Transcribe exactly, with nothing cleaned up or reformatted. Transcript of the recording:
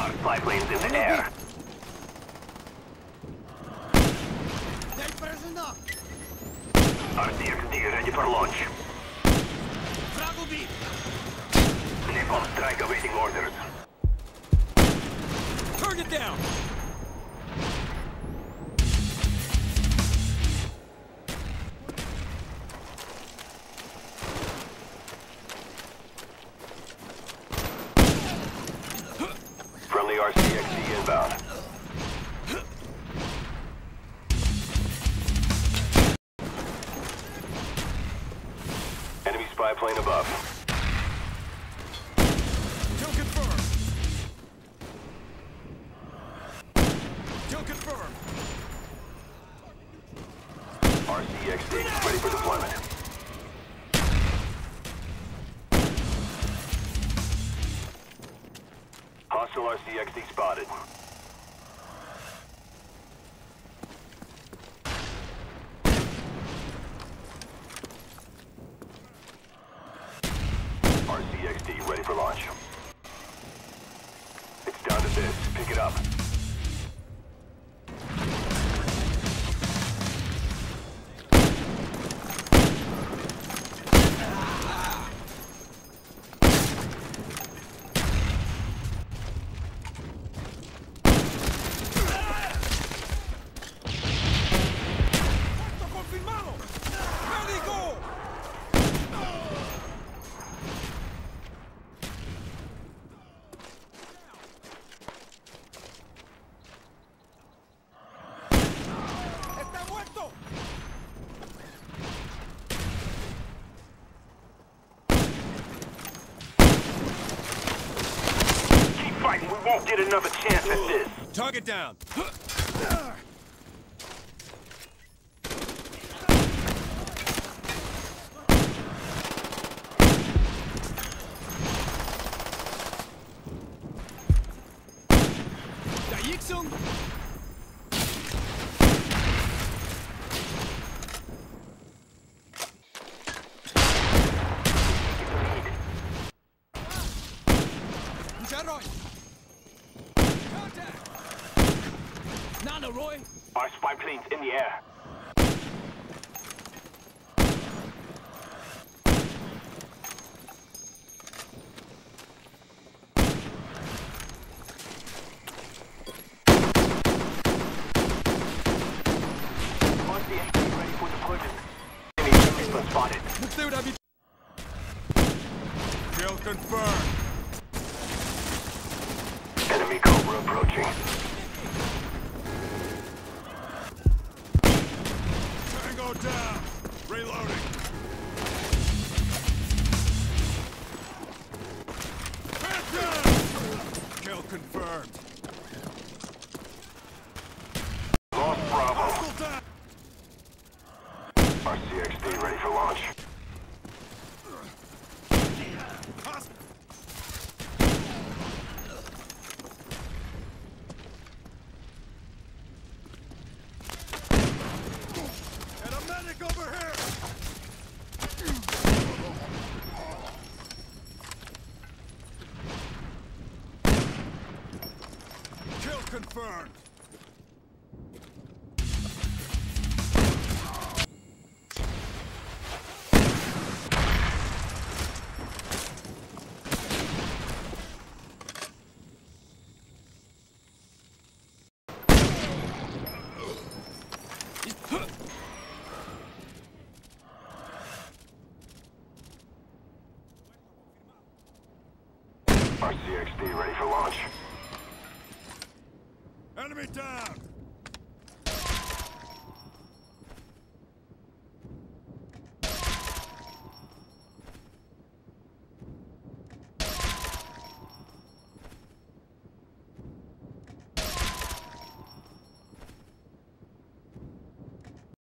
Our spy planes in the air. R C X D ready for launch. Napalm strike awaiting orders. Target down! Friendly R C X D inbound. Enemy spy plane above. Kill confirmed. Kill confirmed. R C X D ready for deployment. Hostile R C X D spotted. R C X D ready for launch. It's down to this. Pick it up. We won't get another chance at this. Target down. Da gick som. Nana, Roy! Our spy planes in the air. R C X D ready for deployment. Enemy weapons spotted. Kill confirmed. Enemy Cobra approaching. Tango down. Reloading. Head down. Kill confirmed. Lost Bravo. Hostile down. R C X D ready for launch. Hostile. And a medic over here. Kill confirmed. R C X D ready for launch. Enemy down!